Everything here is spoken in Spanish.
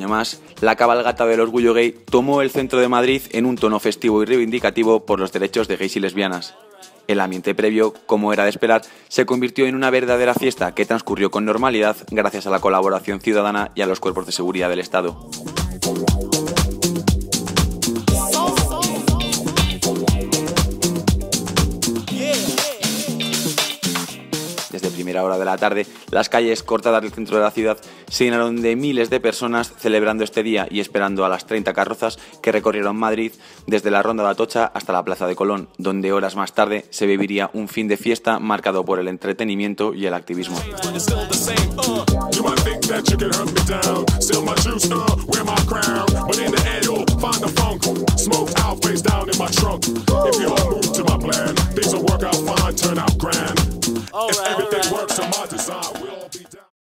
Además, la cabalgata del orgullo gay tomó el centro de Madrid en un tono festivo y reivindicativo por los derechos de gays y lesbianas. El ambiente previo, como era de esperar, se convirtió en una verdadera fiesta que transcurrió con normalidad gracias a la colaboración ciudadana y a los cuerpos de seguridad del Estado. Desde primera hora de la tarde, las calles cortadas del centro de la ciudad se llenaron de miles de personas celebrando este día y esperando a las 30 carrozas que recorrieron Madrid desde la Ronda de Atocha hasta la Plaza de Colón, donde horas más tarde se viviría un fin de fiesta marcado por el entretenimiento y el activismo.